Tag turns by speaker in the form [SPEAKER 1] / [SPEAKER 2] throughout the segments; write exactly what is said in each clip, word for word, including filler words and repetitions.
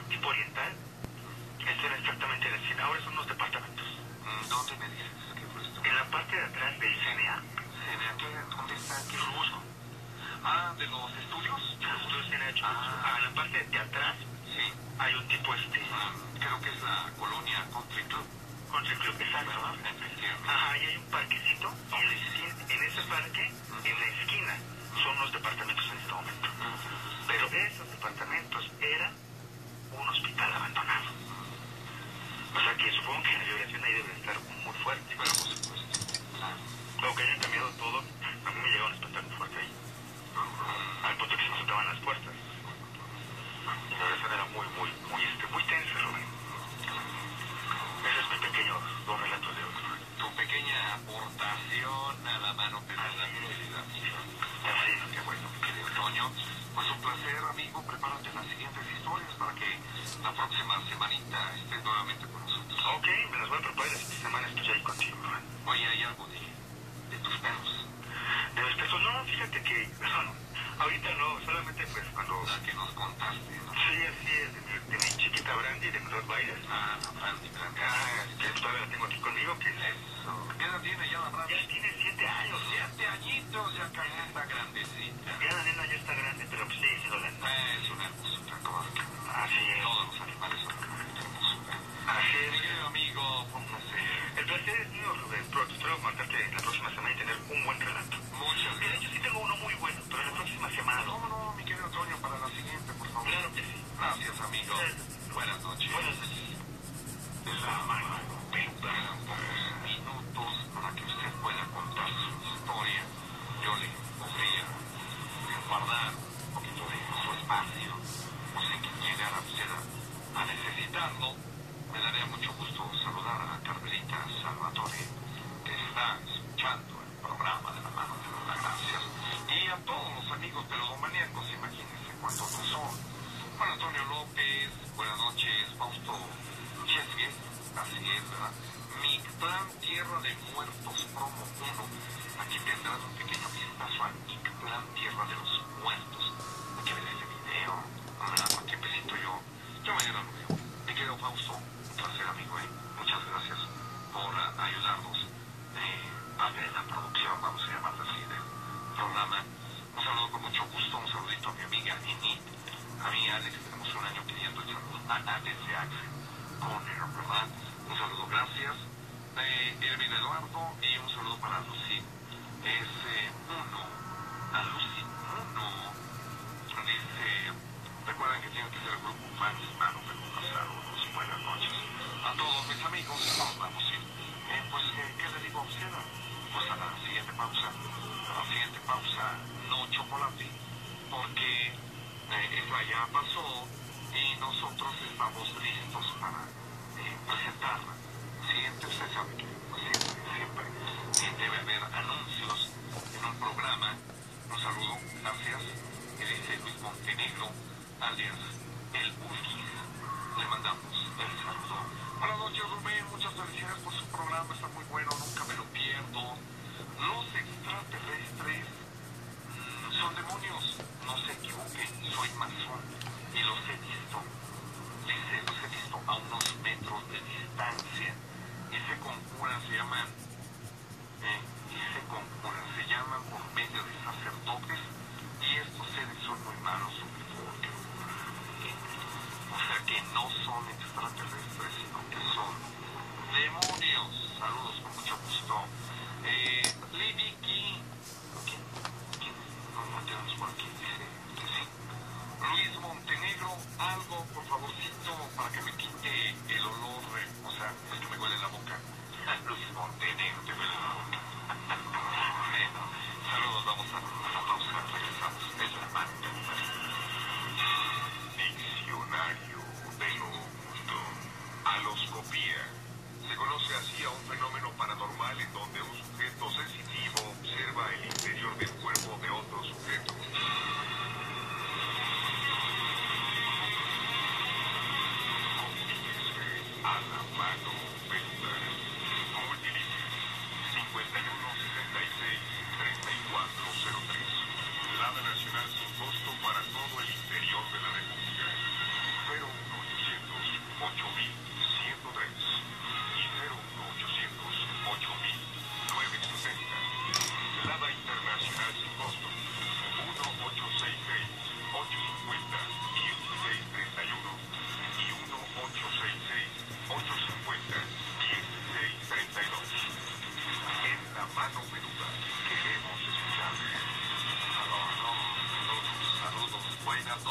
[SPEAKER 1] tipo oriental. Esto era exactamente la esquina. Ahora son unos departamentos.
[SPEAKER 2] ¿Dónde me dices que fue esto?
[SPEAKER 1] En la parte de atrás del C N A.
[SPEAKER 2] ¿C N A? ¿Qué? ¿Dónde está? ¿Qué Rubusco? Ah, ¿de los estudios?
[SPEAKER 1] De los estudios C N A.
[SPEAKER 2] Ah.
[SPEAKER 1] Ah, en la parte de atrás
[SPEAKER 2] Sí.
[SPEAKER 1] hay un tipo este...
[SPEAKER 2] Mm, creo que es la colonia Country Club.
[SPEAKER 1] Country Club, exacto.
[SPEAKER 2] ¿Verdad? Efectivamente.
[SPEAKER 1] Ajá, y hay un parquecito. Y en, la esquina, en ese parque, en la esquina, son los departamentos en este momento. Pero esos departamentos eran un hospital abandonado. O sea que supongo que la violación ahí debe estar muy fuerte.
[SPEAKER 2] Pero por supuesto. Claro.
[SPEAKER 1] Luego que hayan cambiado todo, a mí me llegó un espantar muy fuerte ahí. Al punto que se me soltaban las puertas. Y la violación era muy, muy, muy, este, muy tensa, Rubén. Ese es mi pequeño dos relatos de hoy.
[SPEAKER 2] Tu pequeña aportación a la mano penal de la realidad.
[SPEAKER 1] Así es.
[SPEAKER 2] Qué bueno, mi querido Toño. Pues un placer, amigo. Prepárate las siguientes historias para que la próxima semanita estés nuevamente con nosotros.
[SPEAKER 1] Ok, me las voy a preparar esta semana, estoy ahí contigo, Rubén.
[SPEAKER 2] Oye, ¿hay algo de, de tus perros?
[SPEAKER 1] De mis perros, no, fíjate que, no, no, ahorita no, solamente pues cuando...
[SPEAKER 2] La que nos contaste, ¿no?
[SPEAKER 1] Sí, así es, de mi, de mi chiquita Brandy, de mis dos bailes.
[SPEAKER 2] Ah, la Brandy, Brandy.
[SPEAKER 1] Ah, que todavía la tengo aquí conmigo, que
[SPEAKER 2] Eso. ¿Qué edad tiene ya la Brandy?
[SPEAKER 1] ya tiene siete años.
[SPEAKER 2] Siete añitos, ya casi está grandecita.
[SPEAKER 1] Ya la nena ya está grande, pero pues sigue siendo lenta.
[SPEAKER 2] Eh, es una hermosura, como
[SPEAKER 1] Así es.
[SPEAKER 2] todos los animales son una hermosura.
[SPEAKER 1] Así
[SPEAKER 2] Mi
[SPEAKER 1] es.
[SPEAKER 2] querido amigo, fue un placer.
[SPEAKER 1] El placer es mío, Rubén. Pronto espero contarte la próxima semana y tener un buen relato.
[SPEAKER 2] Muchas
[SPEAKER 1] Que de
[SPEAKER 2] gracias.
[SPEAKER 1] hecho sí tengo uno muy bueno, pero la próxima semana.
[SPEAKER 2] No, no, mi querido Toño, para la siguiente, por favor.
[SPEAKER 1] Claro que sí.
[SPEAKER 2] Gracias, amigo. Buenas noches.
[SPEAKER 1] Buenas noches.
[SPEAKER 2] La mano peluda. Quedan pocos minutos para que usted pueda contar su historia. Yo le podría guardar un poquito de su espacio, o sé que llegara usted a, a necesitarlo. Me daría mucho gusto saludar a Carmelita Salvatore, que está escuchando el programa de la mano de las gracias, y a todos los amigos peludomaníacos, imagínense cuántos no son. Juan Antonio López, buenas noches. Fausto Chesgue, así es, ¿verdad? Mictlán, Tierra de Muertos, promo uno. Aquí tendrán un pequeño vistazo a Mictlán, Tierra de los Muertos. Hay que ver ese video, ¿verdad? Cualquier pesito yo, yo mañana lo veo. Mi querido Fausto, un placer, amigo, ¿eh? Muchas gracias por uh, ayudarnos eh, a ver la producción, vamos a llamarla así, del programa. Un saludo con mucho gusto, un saludito a mi amiga Enid. A mí, Alex, tenemos un año pidiendo el saludo a Alex de Axel Conner, ¿verdad? Un saludo, gracias. Eh, Erwin Eduardo, y un saludo para Lucy. Es eh, uno, a Lucy uno. Dice, recuerden que tienen que ser el grupo Fans Mano Peluda. Saludos, buenas noches a todos mis amigos. Nos vamos a ir. Eh, pues, eh, ¿qué le digo a usted? Pues a la siguiente pausa, a la siguiente pausa, no chocolate, porque Eh, eso ya pasó y nosotros estamos listos para eh, presentarla. Siguiente, usted sabe que siempre, siempre eh, debe haber anuncios en un programa. Un saludo, gracias. Y dice Luis Montenegro, alias El Urquis. Le mandamos el saludo. Buenas noches, Rubén. Muchas felicidades por su programa. Está muy bueno, nunca me lo pierdo. Los extraterrestres son demonios, no se equivoquen, soy masón y los he visto, dice, los he visto a unos metros de distancia y se conjuran, se llaman, eh, y se conjuran, se llaman por medio de sacerdotes y estos seres son muy malos, porque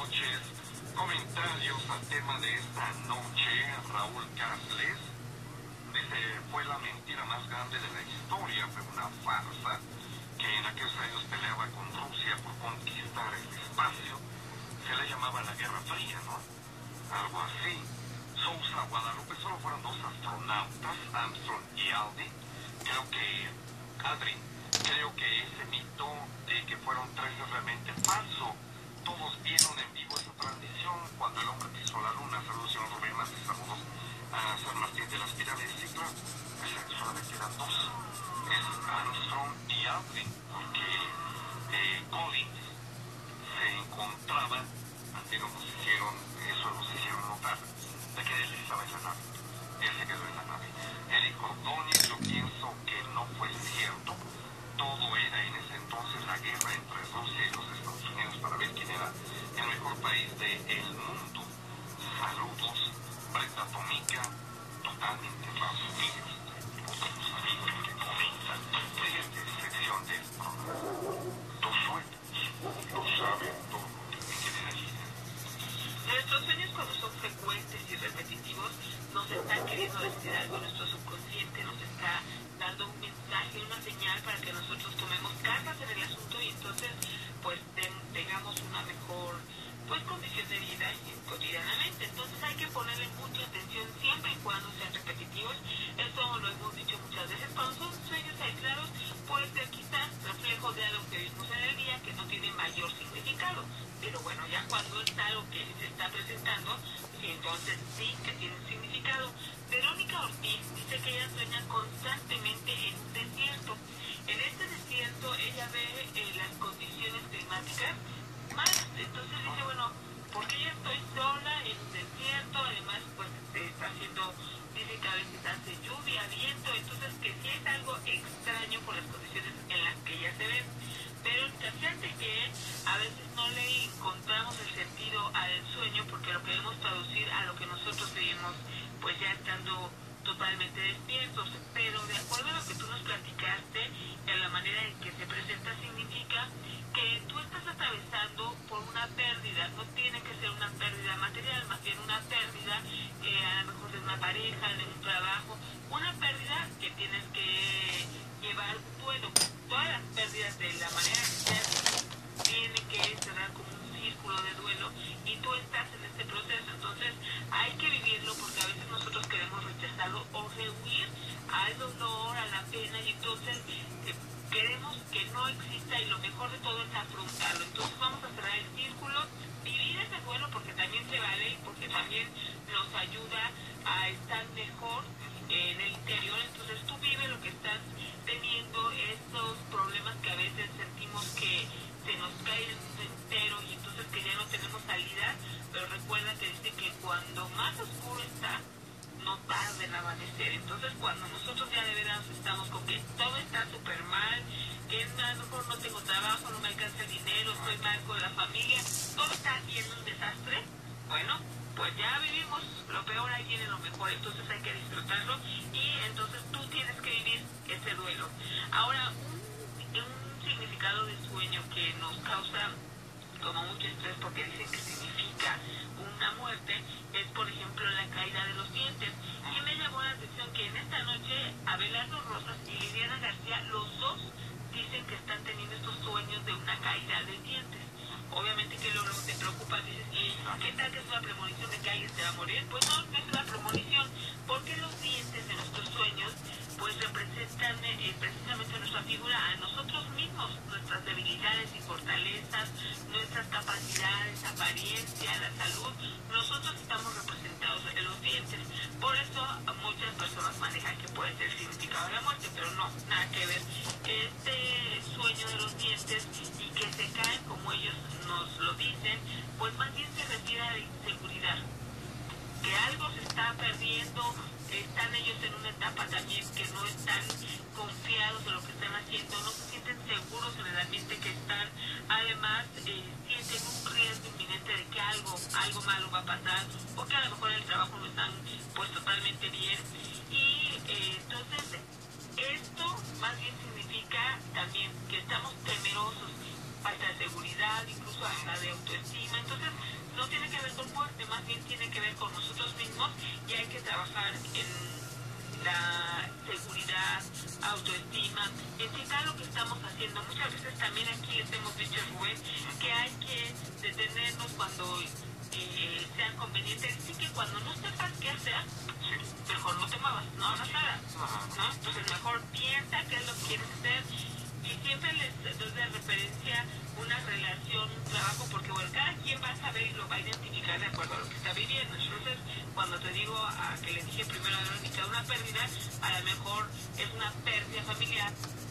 [SPEAKER 2] noches. Comentarios al tema de esta noche. Raúl Casles dice: fue la mentira más grande de la historia, fue una farsa, que en aquellos años peleaba con Rusia por conquistar el espacio. Se le llamaba la Guerra Fría, ¿no? Algo así. Sousa Guadalupe: solo fueron dos astronautas, Armstrong y Aldrin. Creo que, Aldrin, creo que ese mito de que fueron tres es realmente falso. Todos vieron en vivo esa transmisión cuando el hombre pisó la luna. Saludos, señor Rubén Hernández, saludos a San Martín de las Pirámides. Sí, claro, solamente eran dos. Es Armstrong y Aldrin, porque eh, Collins se encontraba, antes nos hicieron, eso nos hicieron notar, de que él estaba en la nave. Él se quedó en la nave. Eric Ordóñez: yo pienso que no fue cierto. Todo era en ese entonces la guerra entre Rusia y los Estados Unidos para ver quién era el mejor país del mundo. Saludos. Brenda Tomica: totalmente falso. Otros amigos que comentan. Siguiente sección del programa. Tus sueños lo saben todo.
[SPEAKER 3] Nuestros sueños, cuando son frecuentes y repetitivos, nos están queriendo decir algo. Nuestro subconsciente nos está dando un mensaje, una señal para que nosotros tomemos cartas en el asunto y entonces pues ten, tengamos una mejor pues condición de vida cotidianamente. Entonces hay que ponerle mucha atención siempre y cuando sean repetitivos. Esto lo hemos dicho muchas veces. Cuando son sueños aislados, pues aquí está reflejo de algo que vimos en el día que no tiene mayor significado. Pero bueno, ya cuando es algo que se está presentando, sí, entonces sí que tiene significado. Verónica Ortiz dice que ella sueña constantemente en un desierto. En este desierto ella ve eh, las condiciones climáticas malas. Entonces dice, bueno, porque yo estoy sola en un desierto, además pues está haciendo, dice que a veces hace lluvia, viento, entonces que sí es algo extraño por las condiciones en las que ella se ve. Pero fíjate que a veces no le encontramos el sentido al sueño porque lo queremos traducir a lo que nosotros vivimos pues ya estando totalmente despiertos. Pero de acuerdo a lo que tú nos platicaste, en la manera en que se presenta significa que tú estás atravesando por una pérdida. No tiene que ser una pérdida material, más bien una pérdida eh, a lo mejor de una pareja, de un trabajo, una pérdida que tienes que llevar un duelo. Todas las pérdidas de la manera que sean tienen que cerrar como un círculo de duelo y tú estás en este proceso. Entonces hay que vivirlo porque a veces nosotros queremos rechazarlo o rehuir al dolor, a la pena y entonces eh, queremos que no exista y lo mejor de todo es afrontarlo. Entonces vamos a cerrar el círculo, vivir ese duelo porque también se vale y porque también nos ayuda a estar mejor en el interior. Entonces tú vive lo que estás teniendo, estos problemas que a veces sentimos que se nos cae el mundo entero y entonces que ya no tenemos salida, pero recuerda que dice que cuando más oscuro está, no tarda en amanecer. Entonces cuando nosotros ya de veras estamos con que todo está súper mal, que a lo mejor no tengo trabajo, no me alcanza el dinero, estoy mal con la familia, todo está haciendo un desastre, bueno, pues ya vivimos lo peor, ahí viene lo mejor, entonces hay que disfrutarlo y entonces tú tienes que vivir ese duelo. Ahora, un, un significado de sueño que nos causa como mucho estrés porque dicen que significa una muerte es, por ejemplo, la caída de los dientes. Y me llamó la atención que en esta noche Abelardo Rosas y Liliana García, los dos dicen que están teniendo estos sueños de una caída de dientes. Obviamente que luego te preocupa, dices, ¿qué tal que es una premonición de que alguien se va a morir? Pues no, no es una premonición, porque los dientes de nuestros sueños pues representan eh, precisamente nuestra figura, a nosotros mismos, nuestras debilidades y fortalezas, nuestras capacidades, apariencia, la salud. Nosotros estamos representados en los dientes. Por eso muchas personas manejan que puede ser el significado de la muerte, pero no, nada que ver. Este sueño de los dientes y que se caen como ellos nos lo dicen, pues más bien se refiere a la inseguridad, que algo se está perdiendo. Están ellos en una etapa también que no están confiados de lo que están haciendo, no se sienten seguros en el ambiente que están, además eh, sienten un riesgo inminente de que algo, algo malo va a pasar, o que a lo mejor en el trabajo no están pues totalmente bien, y eh, entonces esto más bien significa también que estamos temerosos, falta de seguridad, incluso hasta de autoestima. Entonces, no tiene que ver con muerte, más bien tiene que ver con nosotros mismos y hay que trabajar en la seguridad, autoestima, en checar lo que estamos haciendo. Muchas veces también aquí les hemos dicho, Rubén, que hay que detenernos cuando eh, sea conveniente. Así que cuando no sepas qué hacer, mejor no te muevas, no hagas nada, ¿no? Entonces mejor piensa qué es lo que quieres hacer y siempre les doy de referencia una relación, un trabajo, porque bueno, cada quien va a saber y lo va a identificar de acuerdo a lo que está viviendo. Entonces, cuando te digo a que le dije primero a Verónica una pérdida, a lo mejor es una pérdida familiar.